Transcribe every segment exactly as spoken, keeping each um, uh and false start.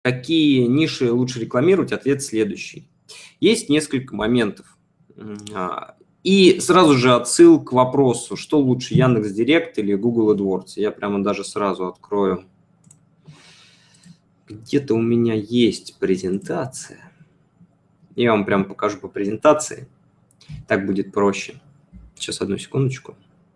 какие ниши лучше рекламировать? Ответ следующий. Есть несколько моментов. И сразу же отсыл к вопросу, что лучше, Яндекс.Директ или Google AdWords. Я прямо даже сразу открою. Где-то у меня есть презентация. Я вам прямо покажу по презентации. Так будет проще. Сейчас, одну секундочку.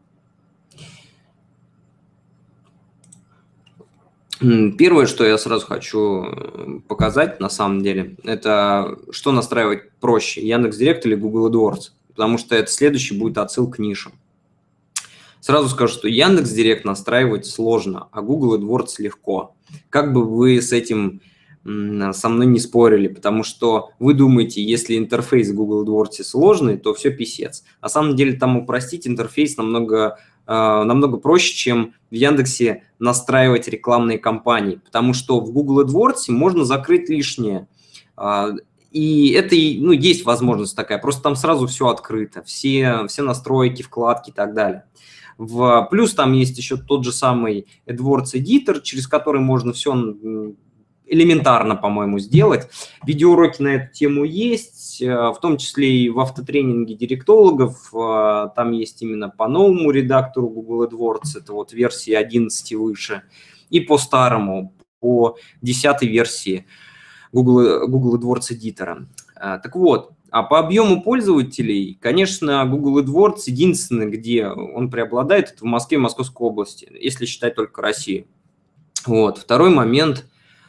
Первое, что я сразу хочу показать, на самом деле, это что настраивать проще, Яндекс.Директ или Google AdWords, потому что это следующий будет отсыл к нишам. Сразу скажу, что Яндекс.Директ настраивать сложно, а Google AdWords легко. Как бы вы с этим со мной не спорили, потому что вы думаете, если интерфейс в Google AdWords сложный, то все писец. На самом деле там упростить интерфейс намного, э, намного проще, чем в Яндексе настраивать рекламные кампании, потому что в Google AdWords можно закрыть лишнее. Э, и это, ну, есть возможность такая, просто там сразу все открыто, все, все настройки, вкладки и так далее. В, плюс там есть еще тот же самый AdWords Editor, через который можно все элементарно, по-моему, сделать. Видеоуроки на эту тему есть, в том числе и в автотренинге директологов. Там есть именно по новому редактору Google AdWords, это вот версии одиннадцать и выше, и по старому, по десятой версии Google, Google AdWords Editor. Так вот, а по объему пользователей, конечно, Google AdWords единственное, где он преобладает, это в Москве и Московской области, если считать только Россию. Вот. Второй момент.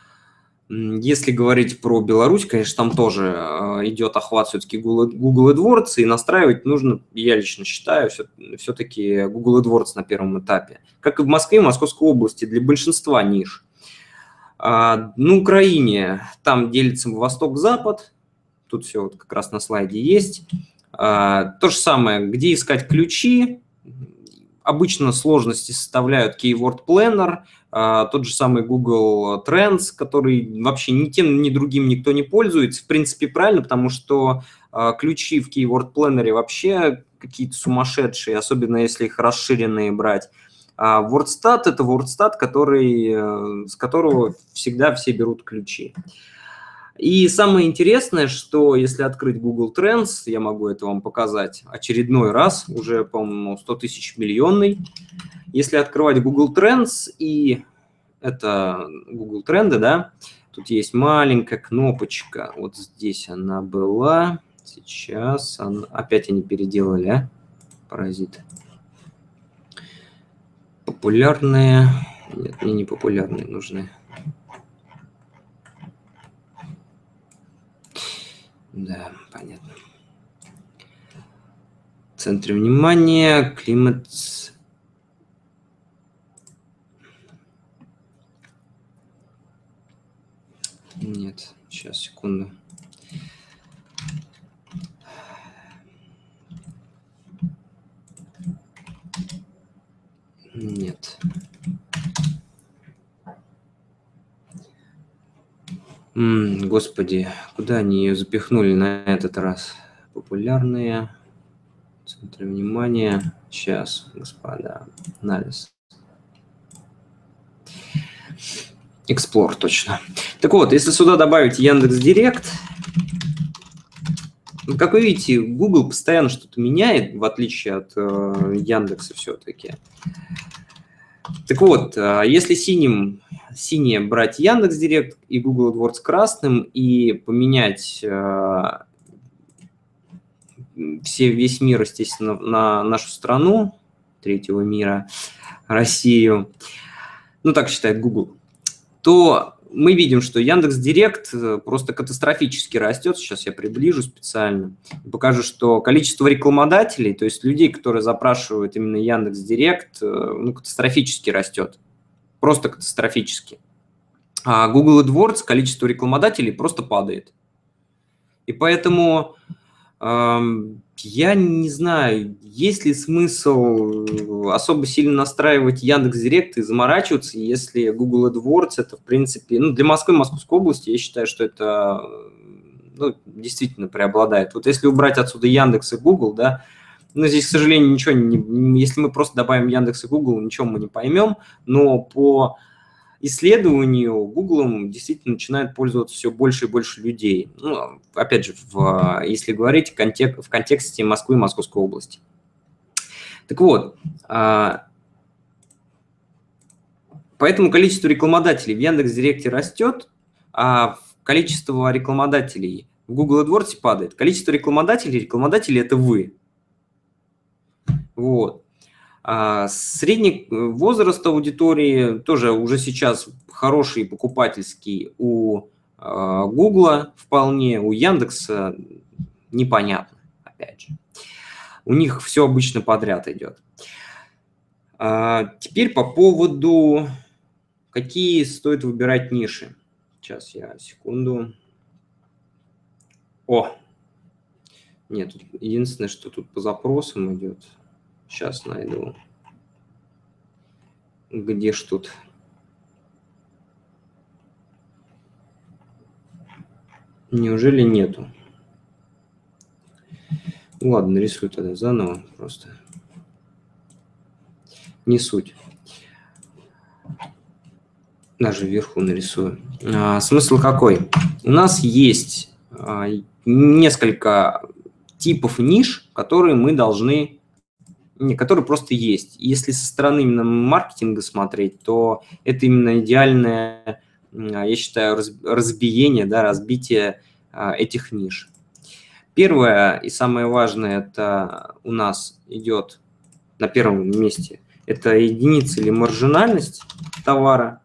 Если говорить про Беларусь, конечно, там тоже идет охват все-таки Google AdWords, и настраивать нужно, я лично считаю, все-таки Google AdWords на первом этапе. Как и в Москве и Московской области, для большинства ниш. На Украине там делится восток-запад, тут все вот как раз на слайде есть. То же самое, где искать ключи. Обычно сложности составляют Keyword Planner, тот же самый Google Trends, который вообще ни тем, ни другим никто не пользуется. В принципе, правильно, потому что ключи в Keyword Planner вообще какие-то сумасшедшие, особенно если их расширенные брать. А WordStat – это WordStat, который, с которого всегда все берут ключи. И самое интересное, что если открыть Google Trends, я могу это вам показать очередной раз, уже, по-моему, сто тысяч миллионный. Если открывать Google Trends, и это Google Тренды, да, тут есть маленькая кнопочка, вот здесь она была, сейчас она... опять они переделали, а? Паразиты. Популярные, нет, мне не популярные нужны. Да, понятно. В центре внимания, климат. Нет, сейчас, секунду. Нет. М-м, господи, куда они ее запихнули на этот раз? Популярные. Центр внимания. Сейчас, господа. Анализ. Explore, точно. Так вот, если сюда добавить Яндекс.Директ, как вы видите, Google постоянно что-то меняет, в отличие от э, Яндекса все-таки. Так вот, э, если синим, синее брать Яндекс.Директ и Google AdWords красным и поменять э, все, весь мир, естественно, на нашу страну, третьего мира, Россию, ну так считает Google, то мы видим, что Яндекс.Директ просто катастрофически растет. Сейчас я приближу специально и покажу, что количество рекламодателей, то есть людей, которые запрашивают именно Яндекс.Директ, ну, катастрофически растет. Просто катастрофически. А Google AdWords количество рекламодателей просто падает. И поэтому эм, я не знаю, есть ли смысл особо сильно настраивать Яндекс.Директ и заморачиваться, если Google AdWords это, в принципе, ну, для Москвы и Московской области, я считаю, что это, ну, действительно преобладает. Вот если убрать отсюда Яндекс и Google, да, ну, здесь, к сожалению, ничего не, если мы просто добавим Яндекс и Google, ничего мы не поймем, но по исследованию Google действительно начинает пользоваться все больше и больше людей. Ну, опять же, в, если говорить в, контек в контексте Москвы и Московской области. Так вот, поэтому количество рекламодателей в Яндекс.Директе растет, а количество рекламодателей в Google AdWords падает. Количество рекламодателей, рекламодатели – это вы. Вот. А средний возраст аудитории тоже уже сейчас хороший, покупательский у Google вполне, у Яндекса непонятно, опять же. У них все обычно подряд идет. А теперь по поводу, какие стоит выбирать ниши. Сейчас я, секунду. О! Нет, единственное, что тут по запросам идет. Сейчас найду. Где ж тут? Неужели нету? Ладно, нарисую тогда заново просто. Не суть. Даже вверху нарисую. А, смысл какой? У нас есть а, несколько типов ниш, которые мы должны... Не, которые просто есть. Если со стороны именно маркетинга смотреть, то это именно идеальное, я считаю, разбиение, да, разбитие а, этих ниш. Первое и самое важное, это у нас идет на первом месте, это единица или маржинальность товара.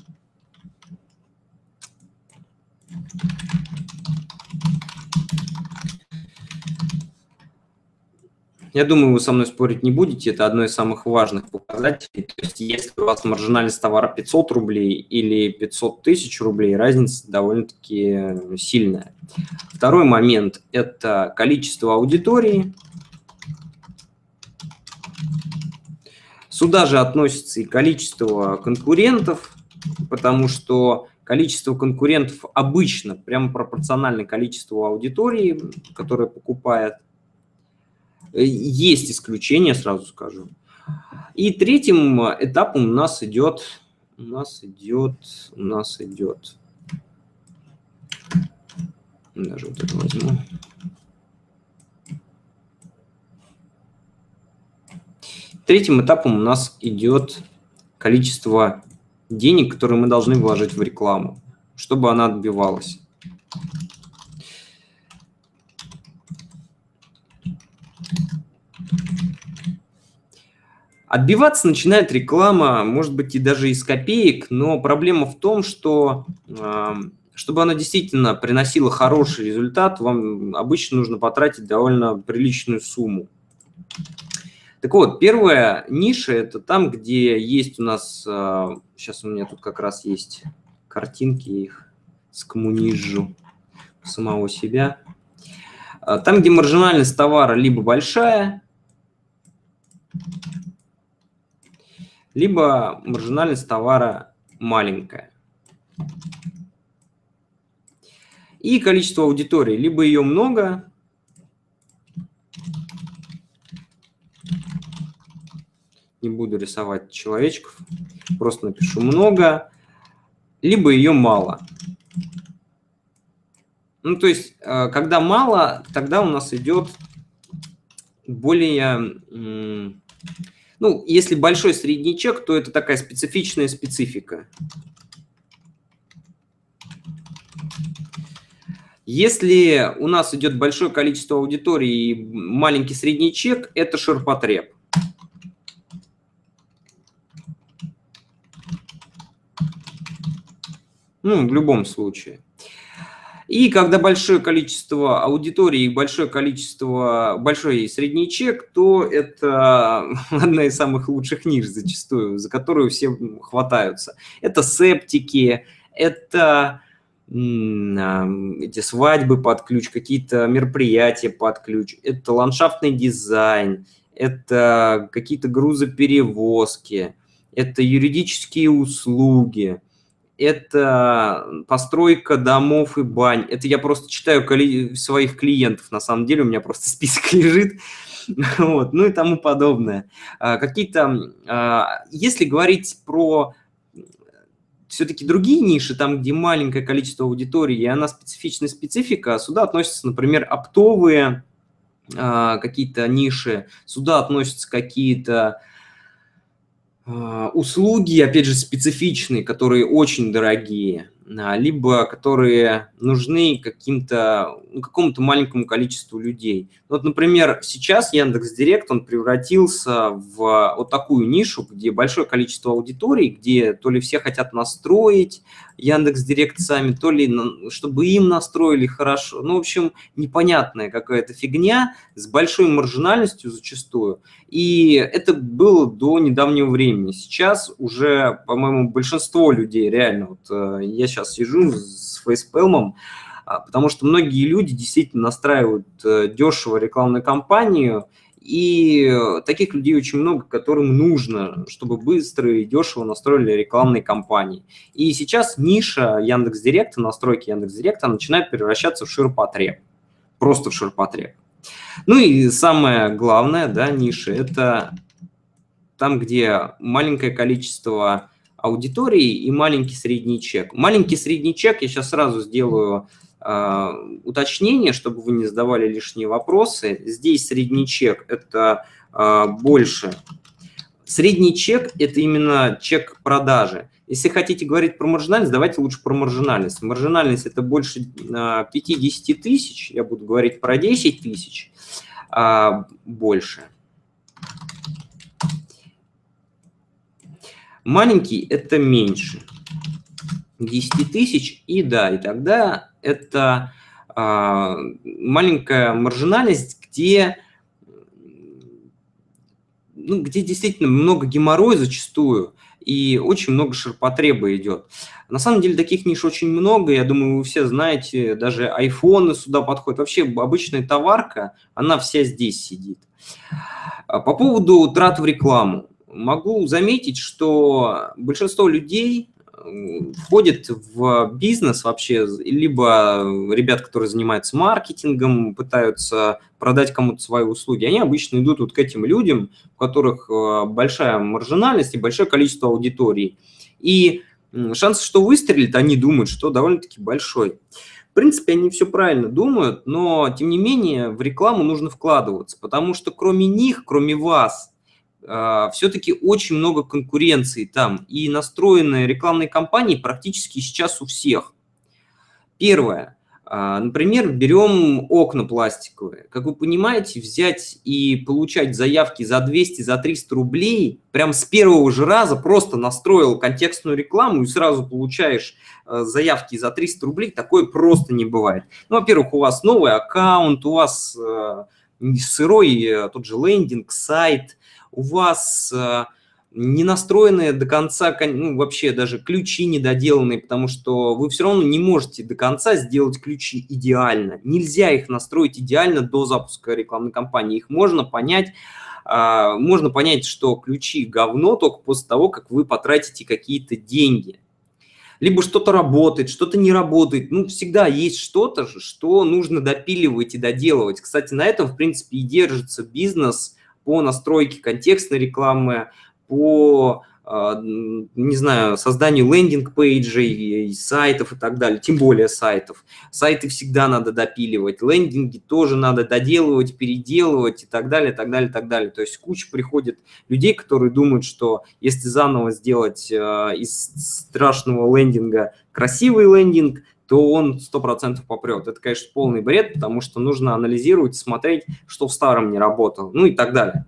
Я думаю, вы со мной спорить не будете, это одно из самых важных показателей. То есть если у вас маржинальность товара пятьсот рублей или пятьсот тысяч рублей, разница довольно-таки сильная. Второй момент – это количество аудитории. Сюда же относится и количество конкурентов, потому что количество конкурентов обычно прямо пропорционально количеству аудитории, которая покупает. Есть исключения, сразу скажу. И третьим этапом у нас идет, у нас идет, у нас идет, даже вот это возьму. Третьим этапом у нас идет количество денег, которые мы должны вложить в рекламу, чтобы она отбивалась. Отбиваться начинает реклама, может быть, и даже из копеек, но проблема в том, что чтобы она действительно приносила хороший результат, вам обычно нужно потратить довольно приличную сумму. Так вот, первая ниша – это там, где есть у нас, сейчас у меня тут как раз есть картинки, я их скоммунижу самого себя. Там, где маржинальность товара либо большая, либо маржинальность товара маленькая. И количество аудитории, либо ее много, не буду рисовать человечков, просто напишу много, либо ее мало. Ну, то есть, когда мало, тогда у нас идет более... Ну, если большой средний чек, то это такая специфичная специфика. Если у нас идет большое количество аудитории и маленький средний чек, это ширпотреб. Ну, в любом случае. И когда большое количество аудитории и большое количество, большой и средний чек, то это одна из самых лучших ниш зачастую, за которую все хватаются. Это септики, это эти свадьбы под ключ, какие-то мероприятия под ключ, это ландшафтный дизайн, это какие-то грузоперевозки, это юридические услуги. Это постройка домов и бань. Это я просто читаю кли- своих клиентов, на самом деле, у меня просто список лежит. Вот, ну и тому подобное. А, какие-то, а, если говорить про все-таки другие ниши, там, где маленькое количество аудитории, и она специфичная специфика, сюда относятся, например, оптовые а, какие-то ниши, сюда относятся какие-то а, услуги, опять же, специфичные, которые очень дорогие, а, либо которые нужны каким-то, ну, какому-то маленькому количеству людей. Вот, например, сейчас Яндекс.Директ, он превратился в вот такую нишу, где большое количество аудиторий, где то ли все хотят настроить Яндекс.Директ сами, то ли на- чтобы им настроили хорошо. Ну, в общем, непонятная какая-то фигня с большой маржинальностью зачастую. И это было до недавнего времени. Сейчас уже, по-моему, большинство людей, реально, вот э, я сейчас сижу с фейспэлмом, а, потому что многие люди действительно настраивают э, дешево рекламную кампанию, и э, таких людей очень много, которым нужно, чтобы быстро и дешево настроили рекламные кампании. И сейчас ниша Яндекс.Директа, настройки Яндекс.Директа начинает превращаться в ширпотреб, просто в ширпотреб. Ну и самое главное, да, ниша – это там, где маленькое количество аудитории и маленький средний чек. Маленький средний чек, я сейчас сразу сделаю э, уточнение, чтобы вы не задавали лишние вопросы. Здесь средний чек – это э, больше. Средний чек – это именно чек продажи. Если хотите говорить про маржинальность, давайте лучше про маржинальность. Маржинальность – это больше э, пятьдесят тысяч, я буду говорить про десять тысяч, э, больше. Маленький – это меньше десять тысяч, и да, и тогда это а, маленькая маржинальность, где, ну, где действительно много геморроя зачастую, и очень много ширпотреба идет. На самом деле таких ниш очень много, я думаю, вы все знаете, даже айфоны сюда подходят. Вообще обычная товарка, она вся здесь сидит. По поводу трат в рекламу. Могу заметить, что большинство людей входит в бизнес вообще, либо ребят, которые занимаются маркетингом, пытаются продать кому-то свои услуги, они обычно идут вот к этим людям, у которых большая маржинальность и большое количество аудитории. И шанс, что выстрелит, они думают, что довольно-таки большой. В принципе, они все правильно думают, но, тем не менее, в рекламу нужно вкладываться, потому что кроме них, кроме вас, все-таки очень много конкуренции там, и настроенные рекламные кампании практически сейчас у всех. Первое. Например, берем окна пластиковые. Как вы понимаете, взять и получать заявки за двести, за триста рублей, прям с первого же раза просто настроил контекстную рекламу и сразу получаешь заявки за триста рублей, такое просто не бывает. Ну, во-первых, у вас новый аккаунт, у вас сырой тот же лендинг, сайт, у вас э, не настроенные до конца, ну, вообще даже ключи недоделанные, потому что вы все равно не можете до конца сделать ключи идеально. Нельзя их настроить идеально до запуска рекламной кампании. Их можно понять, э, можно понять, что ключи говно только после того, как вы потратите какие-то деньги. Либо что-то работает, что-то не работает. Ну, всегда есть что-то, что нужно допиливать и доделывать. Кстати, на этом, в принципе, и держится бизнес по настройке контекстной рекламы, по, не знаю, созданию лендинг-пейджей, сайтов и так далее, тем более сайтов. Сайты всегда надо допиливать, лендинги тоже надо доделывать, переделывать и так далее, так далее, так далее. То есть куча приходит людей, которые думают, что если заново сделать из страшного лендинга красивый лендинг, то он сто процентов попрет. Это, конечно, полный бред, потому что нужно анализировать, смотреть, что в старом не работало, ну и так далее.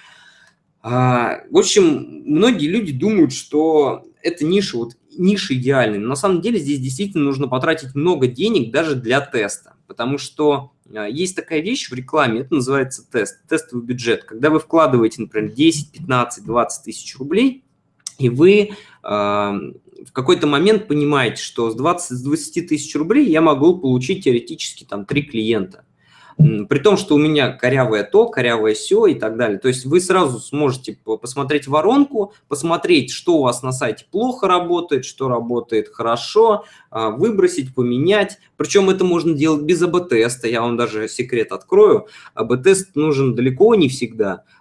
В общем, многие люди думают, что эта ниша, вот, ниша идеальная. Но на самом деле здесь действительно нужно потратить много денег даже для теста, потому что есть такая вещь в рекламе, это называется тест, тестовый бюджет. Когда вы вкладываете, например, десять, пятнадцать, двадцать тысяч рублей, и вы в какой-то момент понимаете, что с двадцати тысяч рублей я могу получить теоретически там три клиента. При том, что у меня корявое то, корявое сё и так далее. То есть вы сразу сможете посмотреть воронку, посмотреть, что у вас на сайте плохо работает, что работает хорошо, выбросить, поменять. Причем это можно делать без эй би теста. Я вам даже секрет открою. эй би тест нужен далеко не всегда.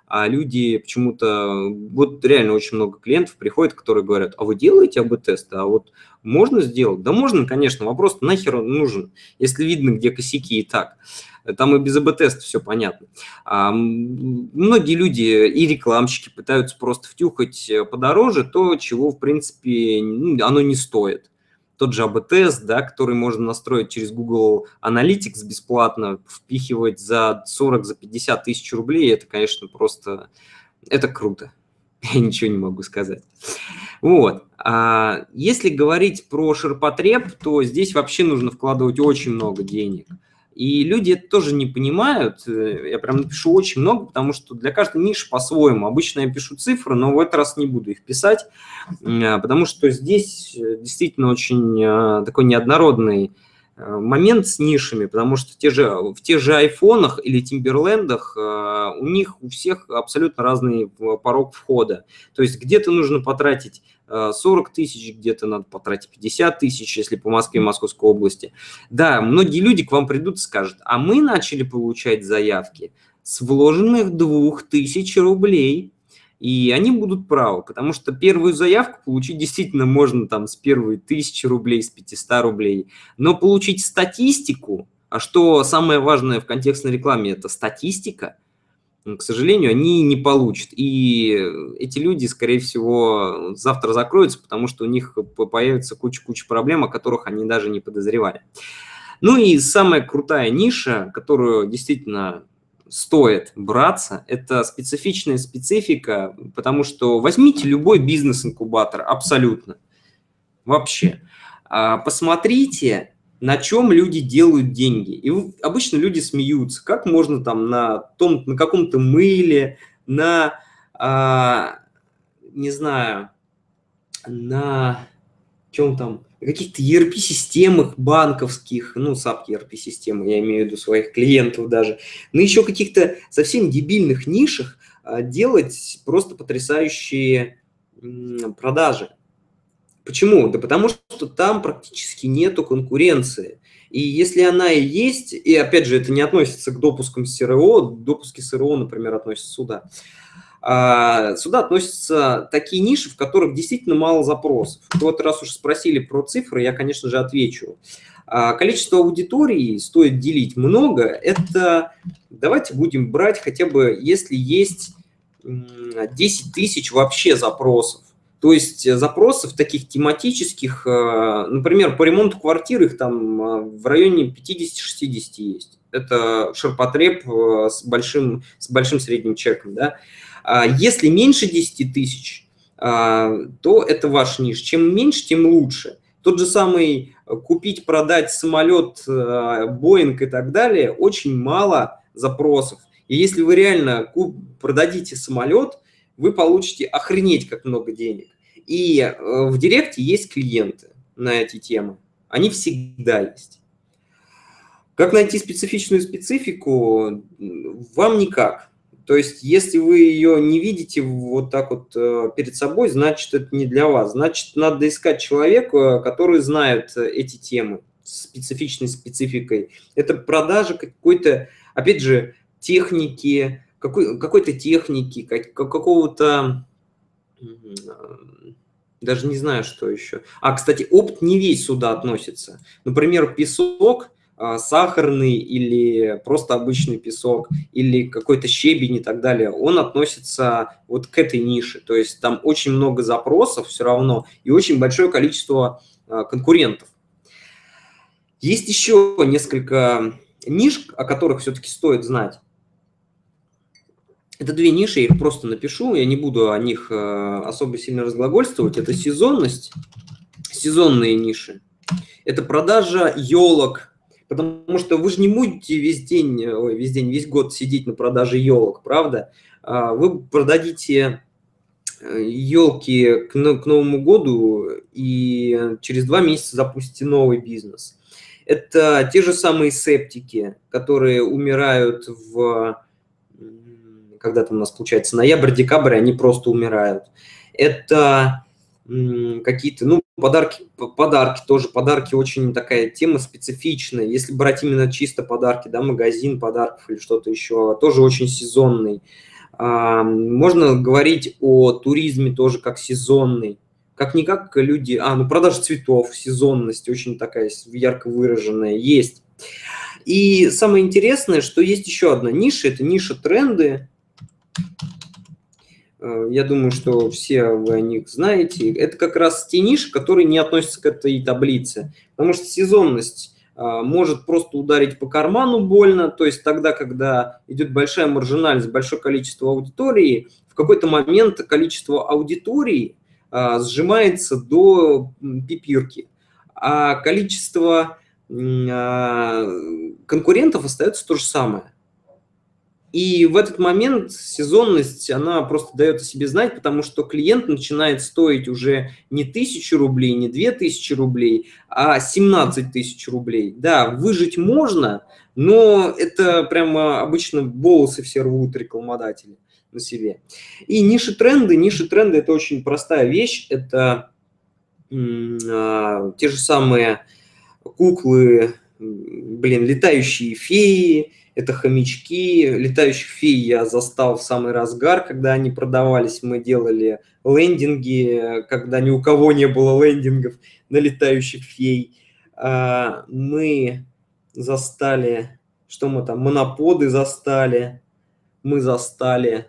а люди почему-то, вот реально очень много клиентов приходят, которые говорят, а вы делаете АБ-тесты, а вот можно сделать? Да можно, конечно, вопрос, нахер он нужен, если видно, где косяки и так. Там и без АБ-теста все понятно. А многие люди и рекламщики пытаются просто втюхать подороже то, чего, в принципе, ну, оно не стоит. Тот же АБ-тест, да, который можно настроить через Google Analytics бесплатно, впихивать за сорок, за пятьдесят тысяч рублей, это, конечно, просто, это круто. Я ничего не могу сказать. Вот. А если говорить про ширпотреб, то здесь вообще нужно вкладывать очень много денег. И люди это тоже не понимают. Я прям напишу очень много, потому что для каждой ниши по-своему. Обычно я пишу цифры, но в этот раз не буду их писать, потому что здесь действительно очень такой неоднородный момент с нишами, потому что те же, в тех же айфонах или Тимберлендах у них у всех абсолютно разный порог входа. То есть где-то нужно потратить сорок тысяч, где-то надо потратить пятьдесят тысяч, если по Москве и Московской области. Да, многие люди к вам придут и скажут, а мы начали получать заявки с вложенных двух тысяч рублей. И они будут правы, потому что первую заявку получить действительно можно там с первой тысячи рублей, с пятисот рублей. Но получить статистику, а что самое важное в контекстной рекламе, это статистика, к сожалению, они не получат. И эти люди, скорее всего, завтра закроются, потому что у них появится куча-куча проблем, о которых они даже не подозревали. Ну и самая крутая ниша, которую действительно стоит браться, это специфичная специфика, потому что возьмите любой бизнес-инкубатор, абсолютно, вообще. Посмотрите, на чем люди делают деньги. И обычно люди смеются, как можно там на, том, на каком-то мыле, на, а, не знаю, на чем там, каких-то и эр пи-системах банковских, ну, сап и эр пи-системы, я имею в виду своих клиентов даже, на еще каких-то совсем дебильных нишах а, делать просто потрясающие м, продажи. Почему? Да потому что там практически нету конкуренции. И если она и есть, и опять же это не относится к допускам эс эр о, допуски эс эр о, например, относятся сюда, а сюда относятся такие ниши, в которых действительно мало запросов. Вот раз уж спросили про цифры, я, конечно же, отвечу. А количество аудитории стоит делить много. Это давайте будем брать хотя бы, если есть десять тысяч вообще запросов. То есть запросов таких тематических, например, по ремонту квартир их там в районе пятьдесят-шестьдесят есть. Это ширпотреб с большим, с большим средним чеком, да. Если меньше десяти тысяч, то это ваш ниш. Чем меньше, тем лучше. Тот же самый купить, продать самолет, Боинг и так далее, очень мало запросов. И если вы реально продадите самолет, вы получите охренеть как много денег. И в Директе есть клиенты на эти темы. Они всегда есть. Как найти специфичную специфику? Вам никак. То есть, если вы ее не видите вот так вот перед собой, значит, это не для вас. Значит, надо искать человека, который знает эти темы с специфичной спецификой. Это продажа какой-то, опять же, техники, какой, какой-то техники, как, какого-то, даже не знаю, что еще. А, кстати, опыт не весь сюда относится. Например, песок, сахарный или просто обычный песок, или какой-то щебень и так далее, он относится вот к этой нише. То есть там очень много запросов все равно и очень большое количество конкурентов. Есть еще несколько ниш, о которых все-таки стоит знать. Это две ниши, я их просто напишу, я не буду о них особо сильно разглагольствовать. Это сезонность, сезонные ниши. Это продажа елок, потому что вы же не будете весь день, ой, весь день, весь год сидеть на продаже елок, правда? Вы продадите елки к Новому году и через два месяца запустите новый бизнес. Это те же самые септики, которые умирают в... когда там у нас получается ноябрь-декабрь, они просто умирают. Это какие-то, ну, подарки, подарки тоже, подарки очень такая тема специфичная. Если брать именно чисто подарки, да, магазин подарков или что-то еще, тоже очень сезонный. Можно говорить о туризме тоже как сезонный. Как-никак люди... А, ну продажа цветов, сезонность очень такая ярко выраженная есть. И самое интересное, что есть еще одна ниша, это ниша тренды. Я думаю, что все вы о них знаете. Это как раз те ниши, которые не относятся к этой таблице. Потому что сезонность может просто ударить по карману больно. То есть тогда, когда идет большая маржинальность, большое количество аудитории, в какой-то момент количество аудитории сжимается до пипирки. А количество конкурентов остается то же самое. И в этот момент сезонность, она просто дает о себе знать, потому что клиент начинает стоить уже не тысячу рублей, не две тысячи рублей, а семнадцать тысяч рублей. Да, выжить можно, но это прямо обычно волосы все рвут рекламодатели на себе. И ниши тренды. Ниши тренды – это очень простая вещь. Это м, те же самые куклы, блин, летающие феи, это хомячки. Летающих фей я застал в самый разгар, когда они продавались. Мы делали лендинги, когда ни у кого не было лендингов на летающих фей. Мы застали, что мы там, моноподы застали, мы застали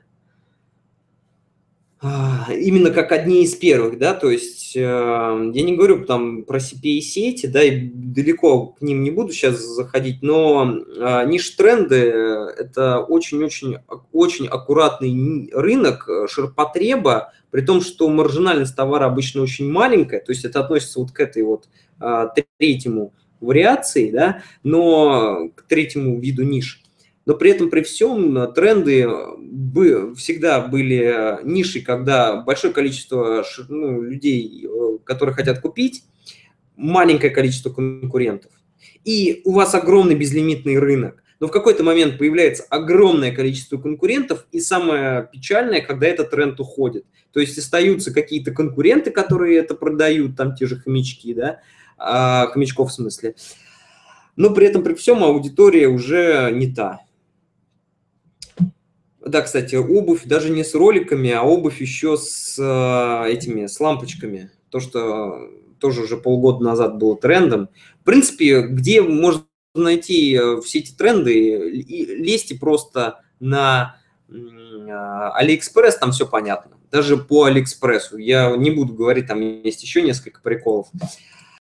именно как одни из первых, да, то есть э, я не говорю там про си пи эй-сети, да, и далеко к ним не буду сейчас заходить, но э, ниш-тренды – это очень-очень очень аккуратный рынок ширпотреба, при том, что маржинальность товара обычно очень маленькая, то есть это относится вот к этой вот э, третьему вариации, да, но к третьему виду ниш. Но при этом, при всем, тренды всегда были нишей, когда большое количество ну, людей, которые хотят купить, маленькое количество конкурентов. И у вас огромный безлимитный рынок. Но в какой-то момент появляется огромное количество конкурентов, и самое печальное, когда этот тренд уходит. То есть остаются какие-то конкуренты, которые это продают, там те же хомячки, да, а, хомячков в смысле. Но при этом, при всем, аудитория уже не та. Да, кстати, обувь даже не с роликами, а обувь еще с э, этими, с лампочками. То, что тоже уже полгода назад было трендом. В принципе, где можно найти все эти тренды, лезьте просто на э, Алиэкспресс, там все понятно. Даже по Алиэкспрессу. Я не буду говорить, там есть еще несколько приколов.